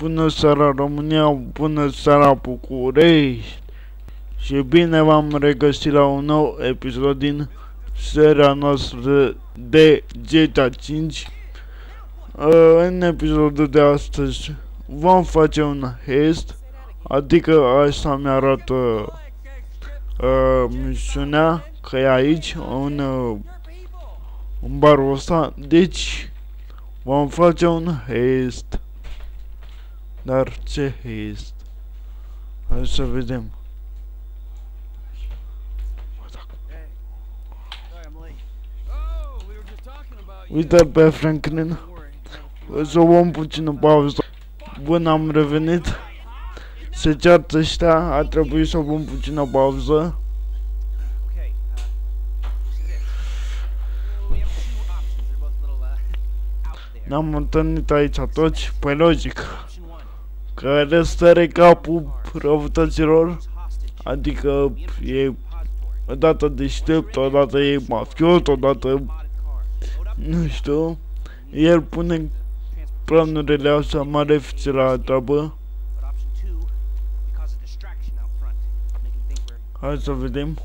Bună seara România, bună seara București și bine v-am regăsit la un nou episod din seria noastră de GTA 5. În episodul de astăzi vom face un heist, adică așa mi-arată misiunea, că e aici, în barul ăsta, deci vom face un heist. Dar ce heist? Hai să vedem. Uite pe Franklin. O să o luăm puțin în pauză. Bun, am revenit. Se ceartă ăștia, a trebuit să o luăm puțin în pauză. Ne-am întâlnit aici toți, pe logic. Care stare capul răutăților, adică e odată deștept, odată e mafiot, odată nu știu. El pune planurile astea malefice la treabă. Hai să vedem.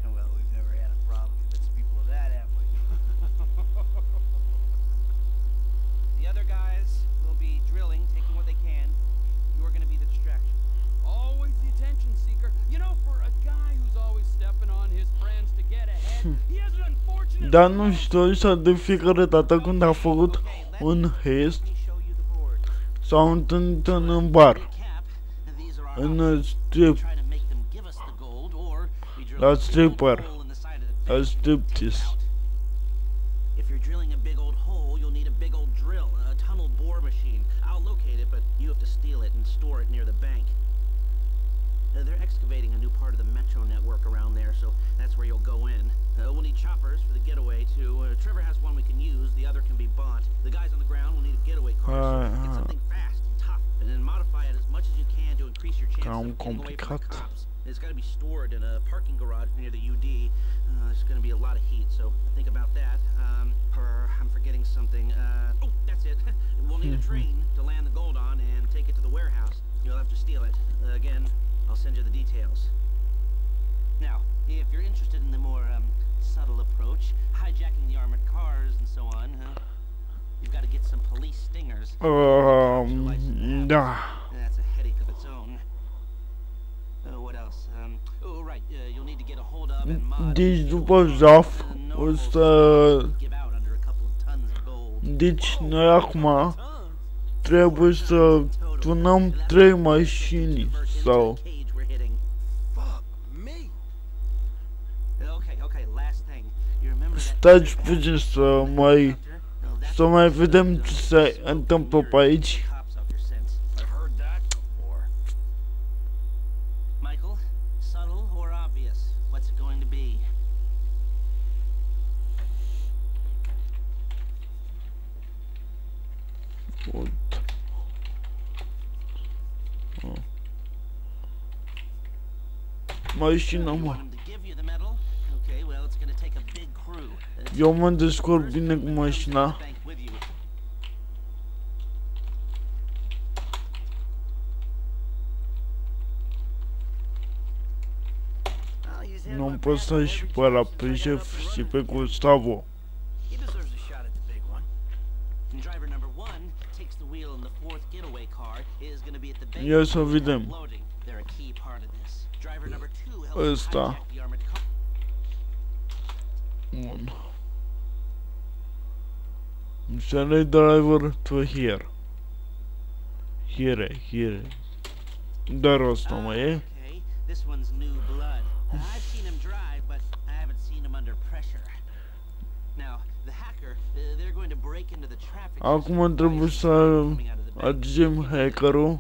Dar nu știu, așa de fiecare dată când a făcut un heist s-au întâlnit în bar, în strip, la stripper, la striptease. They're excavating a new part of the metro network around there, so that's where you'll go in. We'll need choppers for the getaway too. Trevor has one we can use, the other can be bought. The guys on the ground will need a getaway car, so get something fast and tough, and then modify it as much as you can to increase your chances of getting away from the cops. It's got to be stored in a parking garage near the UD. There's going to be a lot of heat, so think about that. I'm forgetting something. Oh, that's it. We'll need a train to land the gold on and take it to the warehouse. You'll have to steal it. Again, I'll send you the details. Now, if you're interested in the more subtle approach, hijacking the armored cars and so on, you've got to get some police stingers. Da. That's a headache of its own. What else? Oh, right. You'll need to get a hold of and mod. Deci după Zaf o să... Deci noi acum trebuie să tunăm 3 mașini sau... Stați puțin să mai vedem ce se întâmplă pe aici. Mașina, mă. Eu mă descurc bine cu mașina. Nu-mi pot să și pe la pe șef și pe Gustavo. Ia să vedem. Ăsta. Bun. Select driver to here. Here. Dar ăsta mai e. Acum trebuie să aducem hackerul.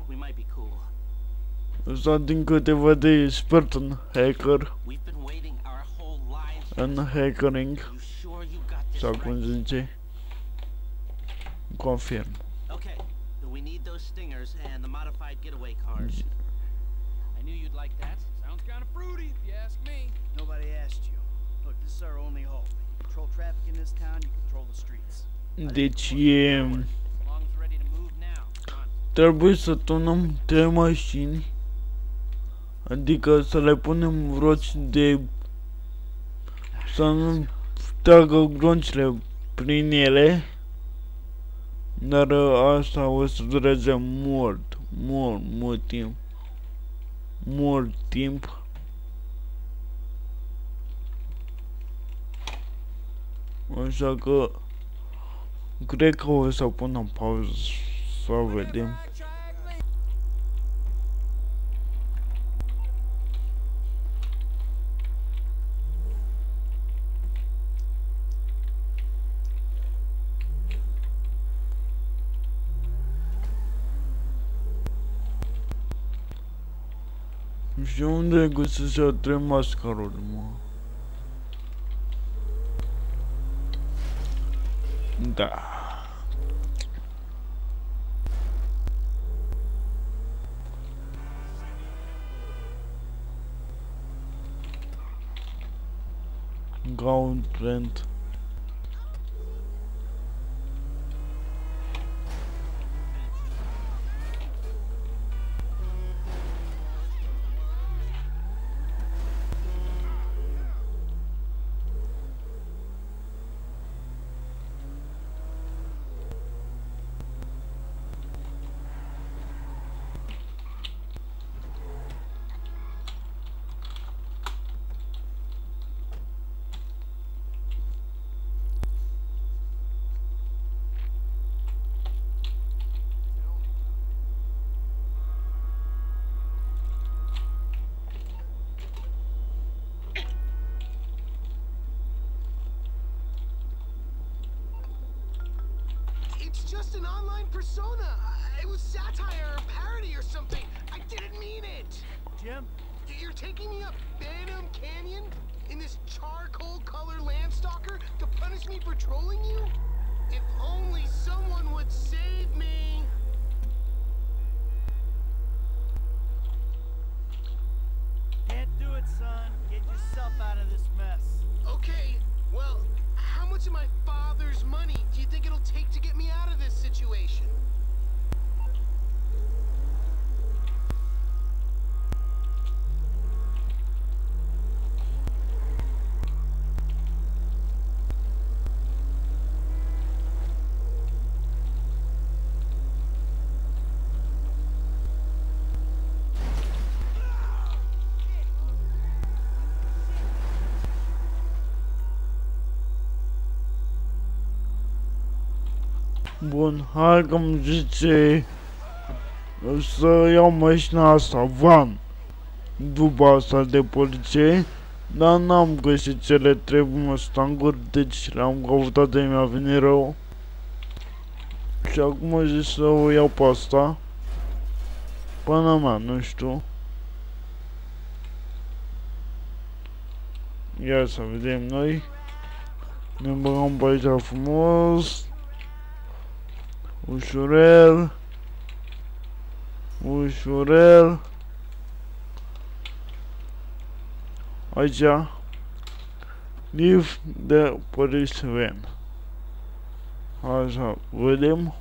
Ăsta din câte văd e expert în hacker. În hackering. Sau cum se zice. Confirm. Okay, we need those stingers and the modified getaway cars. I knew you'd like that. Sounds kind of fruity, if you ask me. Nobody asked you. Look, this is our only hope. You control traffic in this town, you control the streets. Deci e... trebuie să tunăm 3 mașini, adică să le punem roți de... să nu tragă groncile prin ele, dar asta o să dureze mult timp. Așa că cred că o să pun în pauză să vedem. Și unde găsesc 3 mascaruri, mă? Da. Gauntlet. It's just an online persona. It was satire or parody or something. I didn't mean it. Jim? You're taking me up Phantom Canyon in this charcoal color Landstalker to punish me for trolling you? If only someone would save me. Can't do it, son. Get yourself out of this mess. Okay, well, how much of my father's money do you think it'll take to get me out of this situation? Bun, hai că îmi zice să iau mașina asta, van, după asta de poliție, dar n-am găsit cele 3 Mustang-uri, deci le-am căutat de mi-a venit rău. Și acum zic să o iau pe asta, până mea, nu știu. Ia să vedem noi, ne băgăm pe aici frumos. Ușurel. Aici. Leave the police van. Așa, vedem.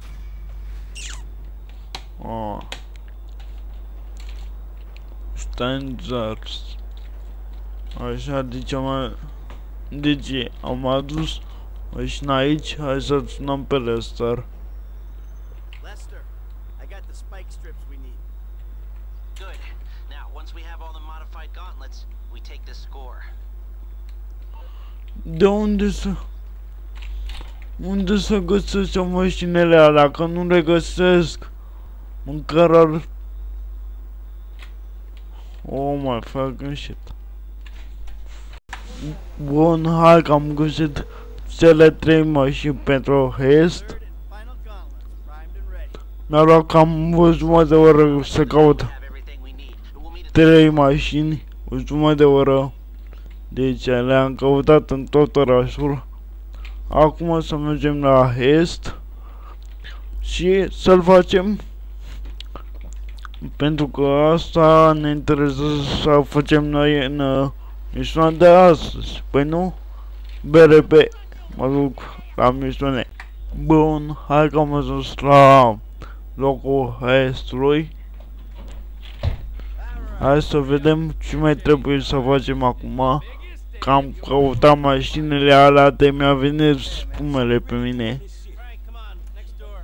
Standards. Așa, deci am adus mașina aici, hai să sunăm pe Lester. Lester, I got the spike strips we need. Good. Now, once we have all the modified gauntlets, we take the score. De unde să găsesc mașinile alea? Că nu le găsesc. Măcar ar... Oh my fucking shit. Bun, hai că am găsit cele 3 mașini pentru Heist. Mi-a luat cam o jumătate de oră să caut 3 mașini, o jumătate de oră. Deci le-am căutat în tot orașul. Acum să mergem la Heist și să-l facem. Pentru că asta ne interesează să facem noi în misiunea de astăzi. Păi nu? BRB. Mă duc la misiune. Bun, hai că am ajuns locul Haestului. Hai să vedem ce mai trebuie să facem acum. Că am căutat mașinile alea de mi-a venit spumele pe mine. Frank, come on, next door.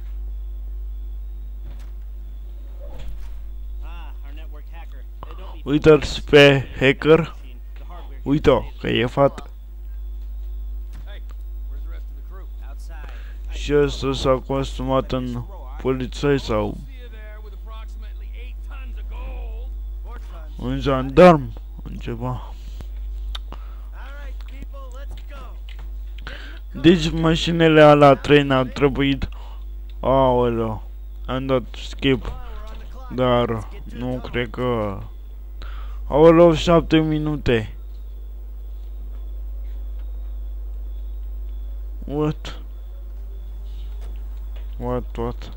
Our network hacker. Don't be Uite-l pe hacker. the hardware Uite-o, că e fată. Hey, where's the rest of the crew? outside. Și ăsta s-a costumat în polițai sau See you there with approximately 8 tons of gold. 4 tons. un jandarm, în ceva. All right, people, let's go. Deci mașinile alea 3 ne-au trebuit. Aoleu, am dat skip, Come on, we're on the clock. dar nu cred că... Aoleu, 7 minute. What? What?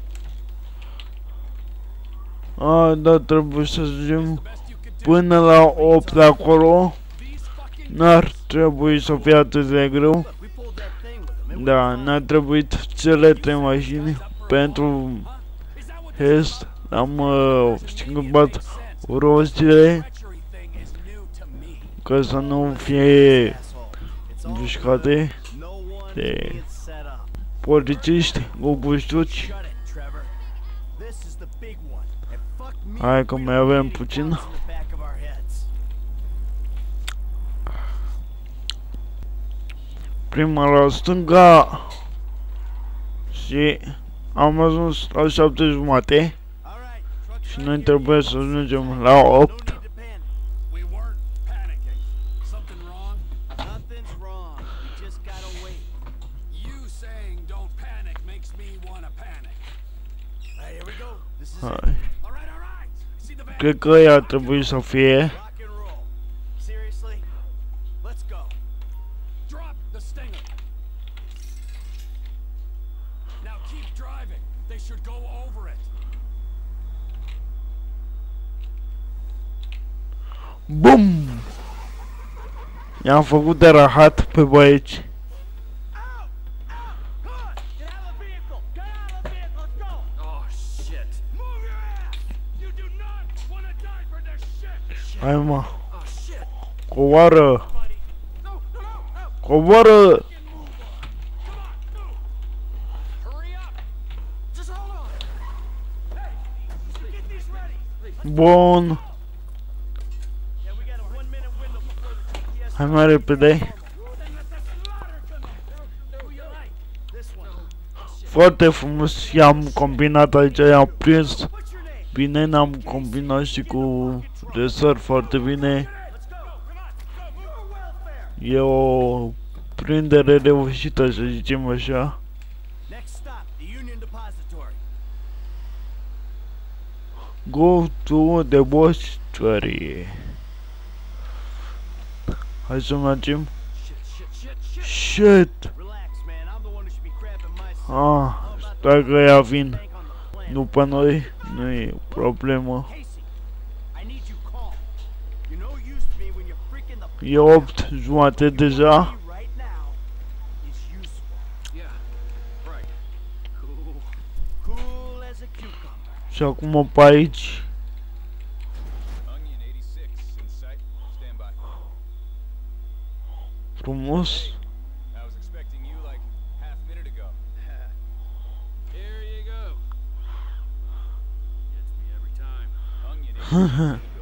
Da, trebuie să ajungem până la 8 de acolo. N-ar trebui să fie atât de greu. We pulled that thing with him. Da, ne-a trebuit cele 3 mașini pentru Hest. Am schimbat roțile ca să nu fie dușcate No one de gets set up. polițiști goguștuci. Shut it, Trevor. This is the big one. And fuck me. Hai că mai avem puțin. In the back of our heads. Prima la stânga și am ajuns la 7 jumate All right, truck și noi trebuie să ajungem la 8. no need to panic. We weren't panicking. Something wrong? Nothing's wrong. We just gotta wait. You saying don't panic makes me wanna panic. Hey, here we go. This is it. Hai. All right. See the van. Cred că ea ar trebui să fie. Rock and roll. Seriously? Let's go. Drop the stinger. Now keep driving. They should go over it. BUM! I-am făcut de rahat pe băieți. Out! Out! Come on! Get out of the vehicle! Get out of the vehicle! Let's go! Oh shit. Move your ass. You do not want to die for this shit. Hai mă, Oh shit. coboară, Buddy. No. coboară! Fucking move on. Come on, move. Hurry up. Just hold on. Hey, get these ready. Bun, Yeah, we got a 1 minute window before the GPS. hai mai repede. Then let the slaughter come in. You're right. This one. Foarte frumos i-am combinat aici, i-am prins What's your name? bine, ne-am combinat și cu resăr foarte bine. Let's go! Come on! Go! Your welfare! E o prindere reușită, să zicem așa. Next stop, the Union Depository. Go to the depository. Hai să mergem. Shit! Relax, man. I'm the one who should be crabbing my stuff. Stai că ea vin. Tank on the plan. Nu pe noi, nu e problemă. Casey, I need you calm. You're no use to me when you're freaking the E 8 jumate deja. right now is useful. Yeah. Right. Cool. Cool as a cucumber. Și acum pe aici. Onion 86 in sight. Stand by. Frumos. I was expecting you like half a minute ago. Here you go. Gets me every time. Onion 86 in the building.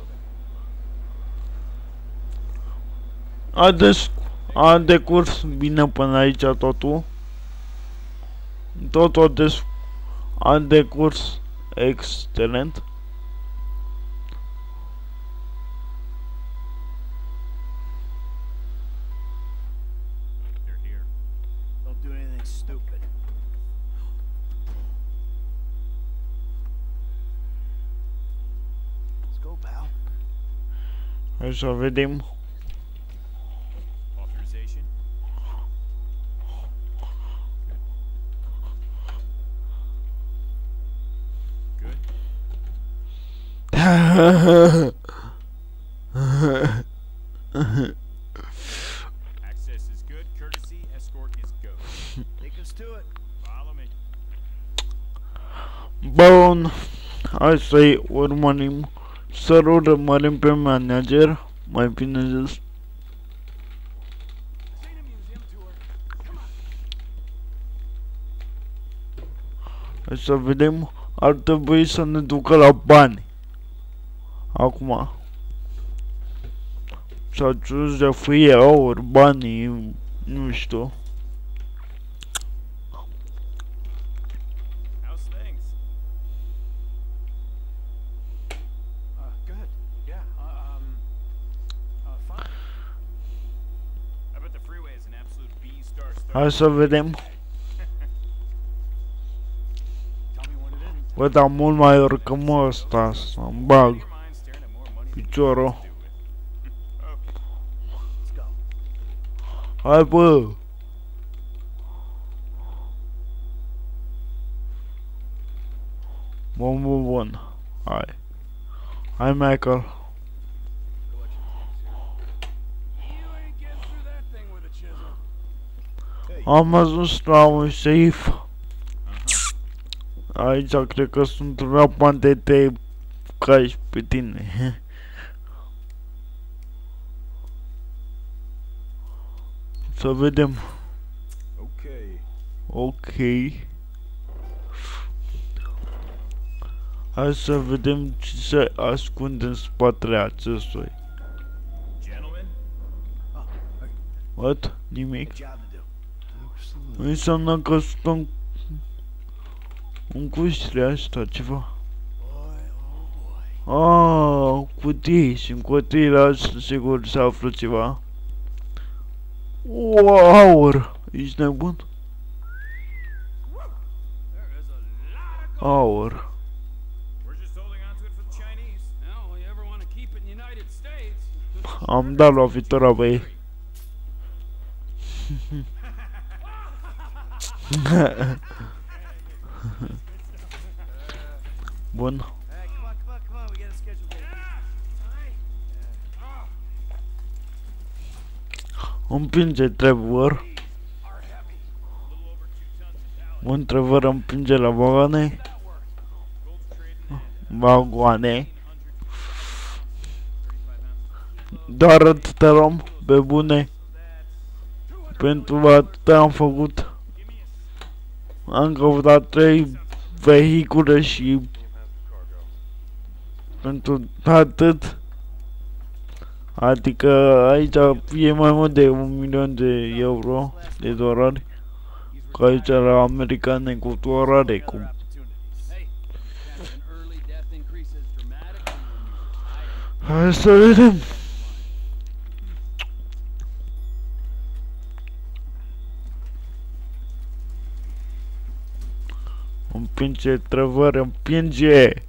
A decurs bine până aici totul. Totul a decurs excelent. They're here. Don't do anything stupid. Let's go, pal. Hai să vedem. Authorization. Good. Access is good. Courtesy escort is go. Take us to it. Follow me. Bun, hai să-i urmărim, să-l urmărim pe manager, mai bine zis. Hai să vedem, ar trebui să ne ducă la bani. Acum. S-a dus de fie ori banii, nu știu. How's things? Good. Yeah. Fine. I bet the freeway is an absolute B-star start. Hai să vedem. Tell me when it isn't. Bă, dar mult mai urcăm ăsta să-mi bag Your mind staring at more money than piciorul. you do with. Okay. Let's go. Hai, bă! Bun. Hai. Hai, Michael. You ain't getting through that thing with a chisel. Am ajuns la un safe. Aici cred că sunt rapante te cași pe tine. Să vedem. Okay. Ok. Hai să vedem ce se ascunde în spatele acestui. Gentlemen, What? Nimic? Job to do. Înseamnă că sunt în cuștile astea, ceva. Boy, oh boy. Cutii și în cutiile astea sigur se află ceva. Aur! Ești nebun? Aur. we're just holding on to it for the Chinese. Well, you ever want to keep it in the United States? Am dat lovitura pe ei. Bun. Hey, come on. We got a schedule date. Împinge Trevor. A little over 2 tons of talent. Bun, Trevor împinge la vagoane. Gold's trading at Vagoane. 135 ounces. Doar atâta rom, pe bune. Pentru atâta am făcut. Am căutat 3 vehicule și pentru atât. Adică aici e mai mult de 1.000.000 de euro, de dolari. Că aici la americane cu dolari cu... Hey, an early death increases dramatically when you retire. Hai să vedem. Împinge Trevor, împinge! This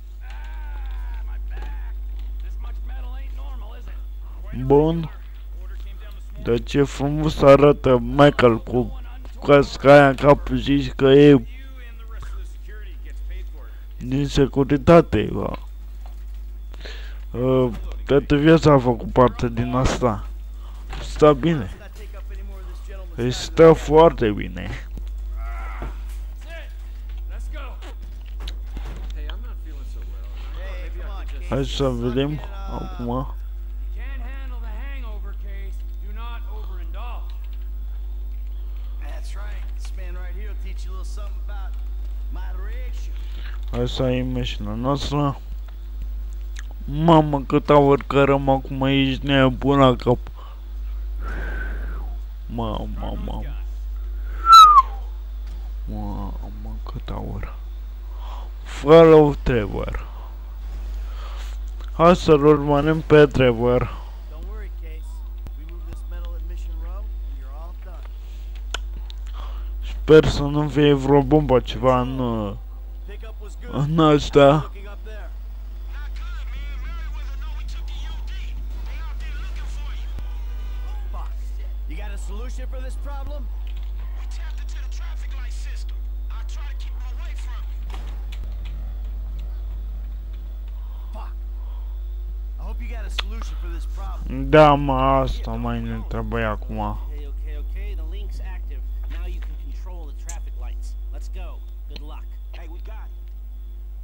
much metal ain't normal, is it? Bun. Order came down this morning. Dar ce frumos arată Michael cu casca aia în cap, zici că e You and the rest of the security gets paid for it. din securitate, bă. Toată viața a făcut parte din asta. Stă bine. Let's not take up any more of this gentleman's Îi time. stă foarte bine. That's it. Let's go. Hey, I'm not feeling so well. Hey, come on, Case. Hai să vedem acum. You can't handle the hangover, Case. Do not overindulge. That's right. This man right here will teach you a little something about moderation. Hai să ai mașina noastră. Mamă, cât urcărăm acum, ești nebun la cap. Mamă, cât aur. Follow Trevor. Hai să-l urmărim pe Trevor. Don't worry, Case. We move this metal at Mission Row, and you're all done. Sper să nu fie vreo bombă ceva în Pickup was good. în ăsta. Looking up there. Not good, man. Merriweather know we took the UD. They out there looking for you. Fuck. You got a solution for this problem? We tapped into the traffic light system. I try to keep them away from you. Fuck. I hope you got a solution for this problem. Da, mă, asta mai ne trebuie acum. Okay. The link's active. Now you can control the traffic lights. Let's go. Good luck. Hey, we got it.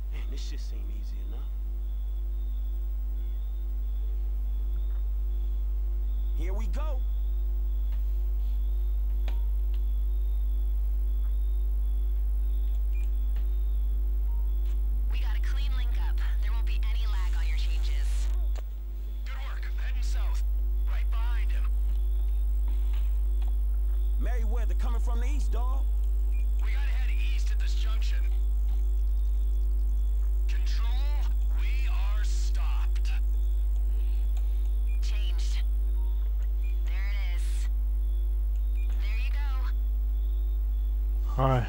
we go. We got a clean link up. There won't be any lag on your changes. Good work. Heading south. Right behind him. Merryweather coming from the east, dawg. We gotta head east at this junction. Control, we are stopped. Changed. There it is. There you go. Hai.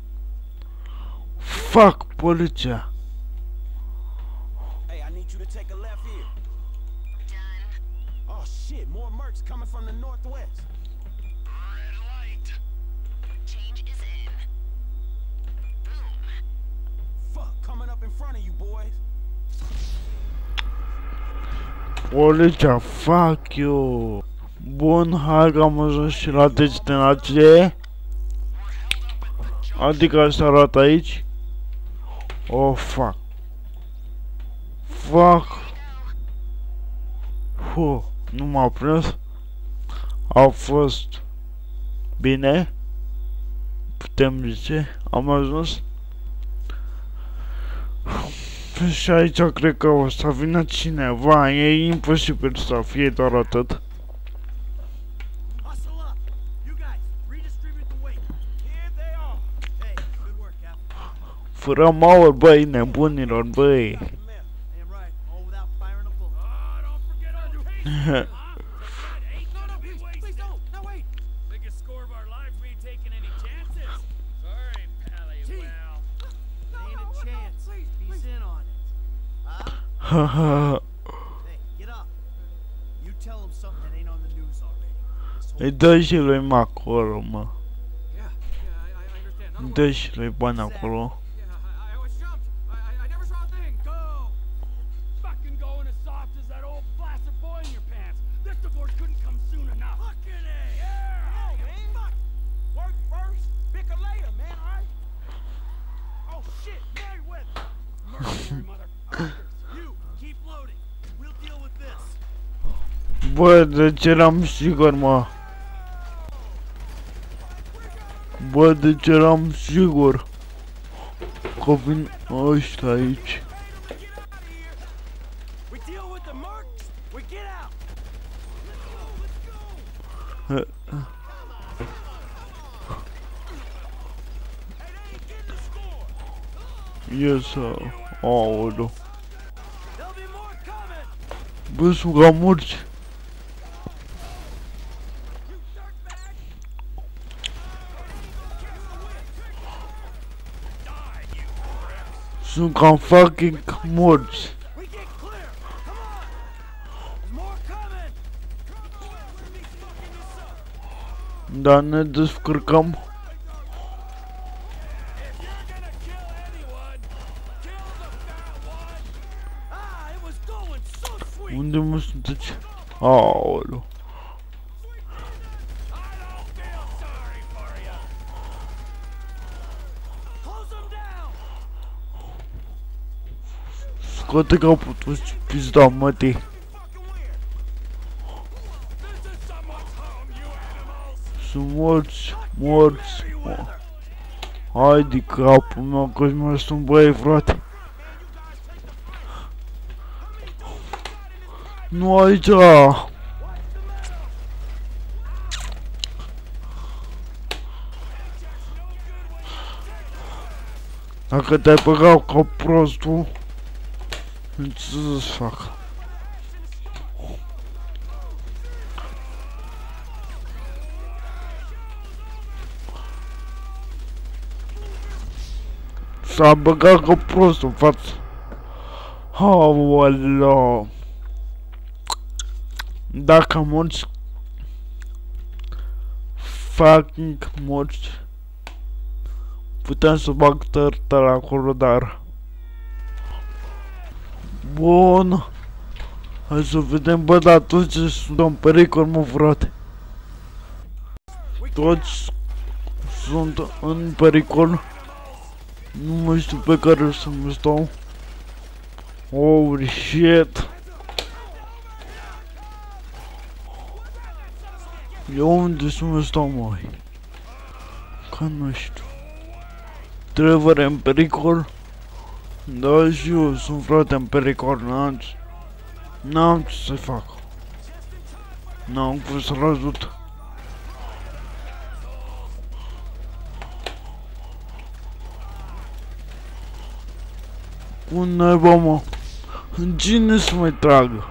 Fuck, poliția. Hey, I need you to take a left here. Done. Oh shit, more mercs coming from the northwest. Red light. Change is in. Boom. Fuck, coming up in front of you boys. Poliția, fuck you. Bun, hai că am ajuns și la destinație. Adică asta arată aici. Oh, fuck. Fuck. Nu m-a prins. A fost bine. Putem zice. Am ajuns. Și aici cred că o să vină cineva. E imposibil să fie doar atât. Hustle up. You guys, redistribute the weight. Here they are. Hey, good work, Captain. Fără aur, băi, nebunilor, băi. Damn right. All without firing a bullet. Don't forget our patient. No, please don't. No, wait. Biggest score of our lives, we ain't taking any chances. Sorry, Pally. Well, Ain't a chance. He's in on it. Huh? Haha. Hey, get up. You tell him something that ain't on the news already. This whole Îi dă și lui acolo, mă. yeah, I understand. Îi dă și lui bani acolo. Yeah, I was jumped. I never saw a thing. Go! Fucking going as soft as that old flaccid boy in your pants. This divorce couldn't come soon enough. Fucking A! Yeah! Oh, man. Fuck. Work first, pick a later, man, alright? Oh shit, Merryweather. Mercenary motherfuckers. You, keep loading. We'll deal with this. Bă, deci eram sigur, mă. Bă, deci eram sigur că vin ăștia aici. We deal with the mercs, we get out. He- Hey, they ain't getting the score. Yes, aoleu. There'll be more coming. Bă, sunt ca morți. You dirtbag. Sunt ca fucking morți. We get clear. Come on. There's more coming. Let me fucking this up. Dar ne descurcăm. If you're gonna kill anyone, kill the fat one. Ah, it was going so sweet. Unde mă sunteți? Aoleu. I don't feel sorry for you. Close them down. Scoate capul tu și pizda mătii. Fucking weird. This is someone's home, you animals. Sunt morți, morți. Hai de capul meu că-și mai sunt băi, frate. Nu aici. Dacă te-ai băgat ca prostul, ce să-ți fac? S-a băgat ca prostul în față. Aoleu. Dacă morți, fucking morți, puteam să bag tărtăr acolo, dar... Bun. Hai să vedem, bă, dar toți sunt în pericol, mă, frate. Toți sunt în pericol. Nu mai știu pe care să mă stau. Holy shit. Eu unde să mă stau, măi? Că nu știu. Trevor e în pericol? Da, și eu sunt frate în pericol, n-am ce să fac. N-am cum să-l ajut. Cum naiba, mă? Cine să mai tragă?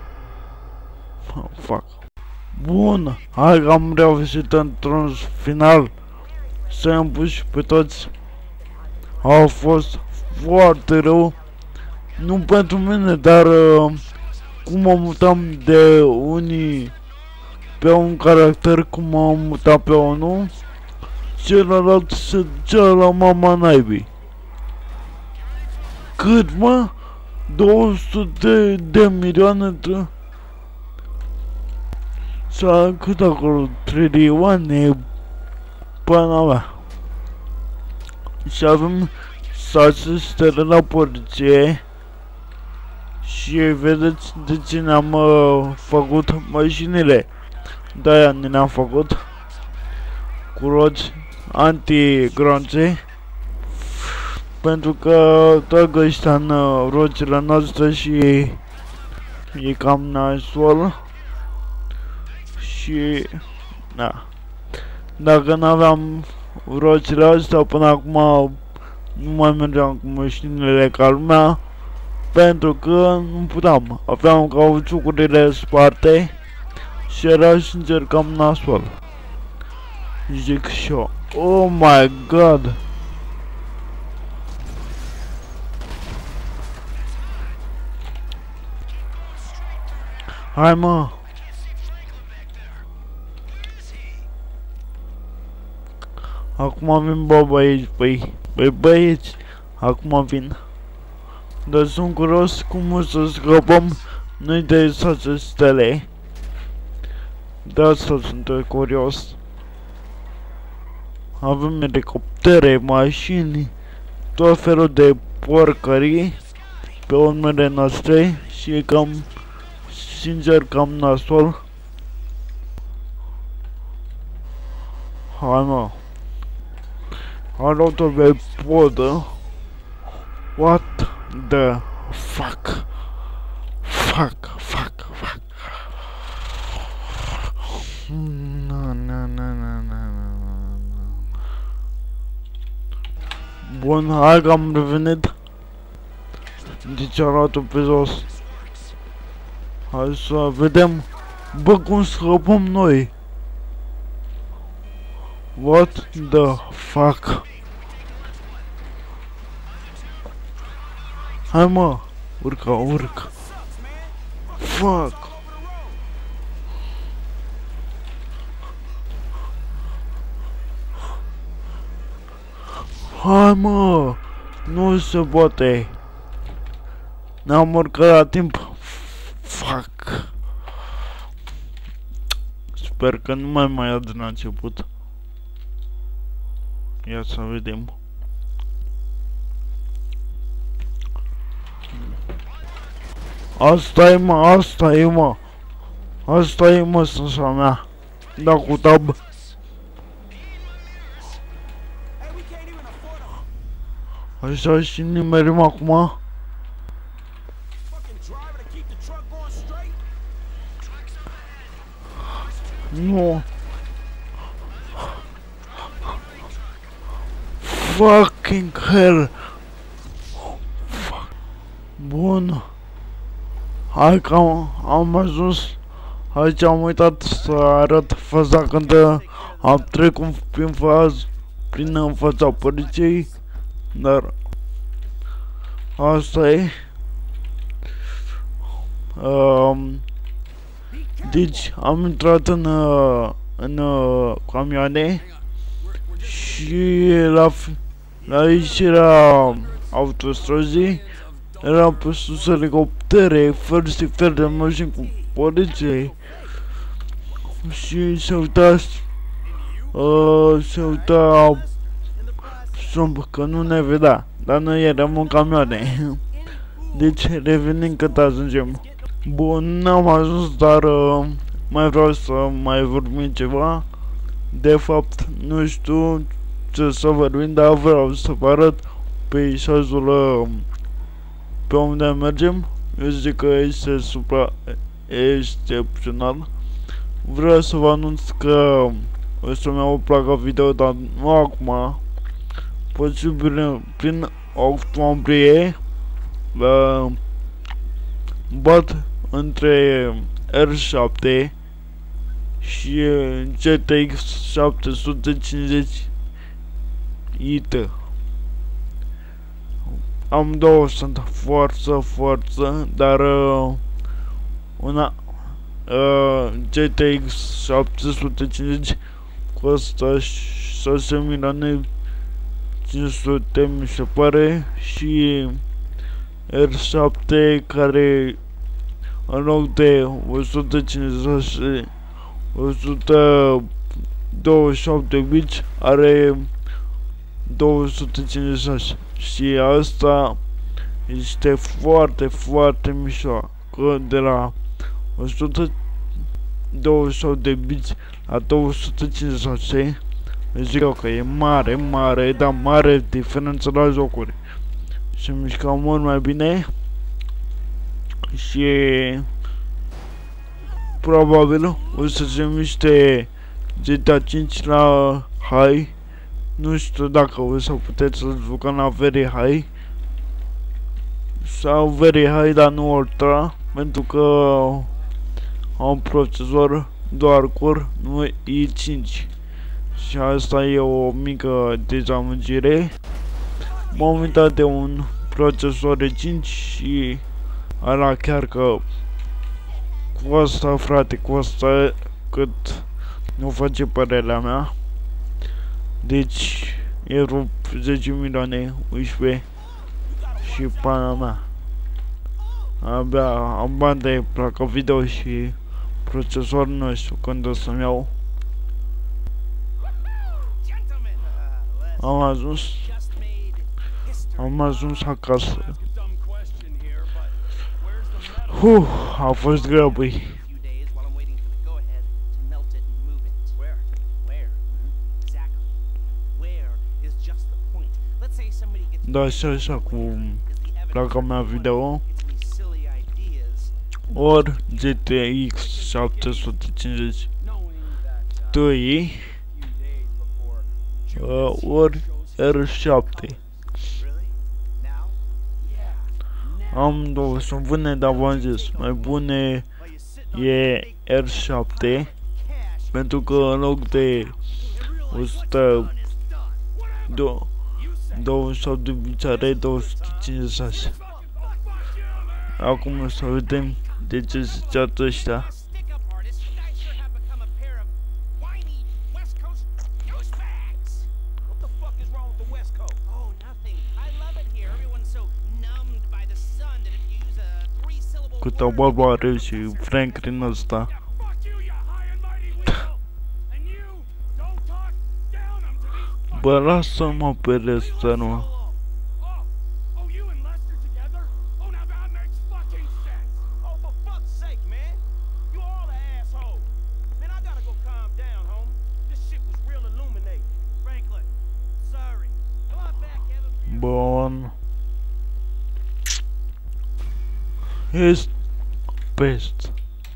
Fac. Bun, hai că am reușit într-un final să-i pus și pe toți. A fost foarte rău. Nu pentru mine, dar cum mă mutam de unii pe un caracter, cum mă mutam pe unul, celălalt se ducea la mama naibii. Cât, mă? 200 de milioane sau cât acolo? Trilioane? Pana mea. Și avem 6 stele la poliție. Și vedeți de ce ne-am făcut mașinile. De-aia ne le-am făcut cu roți anti-gronțe. Pentru că trag ăștia în roțile noastre și e cam nasol. Și da. Dacă n-aveam roțile astea până acum nu mai mergeam cu mașinile ca lumea. Pentru că nu puteam. Aveam cauciucurile sparte și era sincer cam nasol. Zic și eu. Oh my god. Hai, mă. Acum vin băieți, băieți, acum vin. Dar sunt curios cum o să scăpăm noi de 6 stele. De asta sunt curios. Avem elicoptere, mașini, tot felul de porcării pe urmele noastre și e cam, sincer, cam nasol. Hai, mă. Arată pe podă. What the fuck? Fuck. Bun, hai că am revenit. Deci arată pe jos. Hai să vedem. Bă, cum scăpăm noi. What the fuck? Hai, mă, urcă. Fuck. Hai, mă, nu se poate. Ne-am urcat la timp. Fuck. Sper că nu mai ia din început. Ia să vedem. Asta e, mă, sânsa mea. Da, cu tab. Așa și nimerim acum. Nu. Fucking hell. Bun. Hai că am ajuns. Aici am uitat să arăt faza când am trecut prin fața poliției. Dar asta e. Deci am intrat în camioane și la ieșirea autostrăzii erau pe sus elicoptere, fel de mașini cu poliție și se uita somb că nu ne vedea, dar noi eram în camioane. Deci revenim cât ajungem. Bun, n-am ajuns, dar mai vreau să mai vorbim ceva. De fapt, nu știu ce să vorbim, dar vreau să vă arăt peisajul pe unde mergem. Eu zic că este excepțional. Vreau să vă anunț că o să-mi iau o placă video, dar nu acum. Posibil prin octombrie. Bat între R7 și GTX 750 IT. Amândouă sunt forță, dar una GTX 750 costă 6.500.000 mi se pare, și R7 care în loc de 156 128 de bits are 256 și asta este foarte mișto, că de la 128 de bits la 256 zic eu că e mare, dar mare diferență la jocuri. Se mișcă mult mai bine și probabil o să se miște GTA 5 la high. Nu știu dacă o să puteți să-l jucăm la very high sau very high, dar nu ultra, pentru că am un procesor doar core, nu i5. Și asta e o mică dezamăgire. M-am uitat de un procesor i5 și ala chiar că costă, frate, costă cât nu face părerea mea. Deci e vreo 10 milioane, 11 și pana mea. Abia am bani de placă video și procesor, nu știu când o să-mi iau. Am ajuns acasă. A fost greu, băi. Da, și așa cu placa mea video, ori GTX 750 Ti, ori R7. Am două, sunt bune, dar v-am zis, mai bune e R7, pentru că în loc de 28 de bits are 256. Acum să vedem de ce ziceați ăștia. Câtă barbă are și Franklin ăsta. Bă, lasă-mă pe restă, nu. Bun. Este best.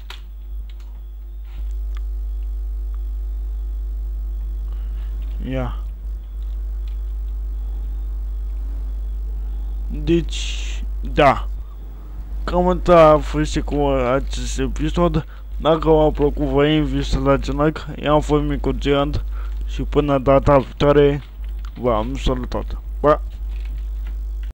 Ia. Deci, da. Cam atât a fost și cu acest episod. Dacă v-a plăcut, vă invit să dați like. Eu am fost Micu Giant și până data viitoare v-am salutat. Pa!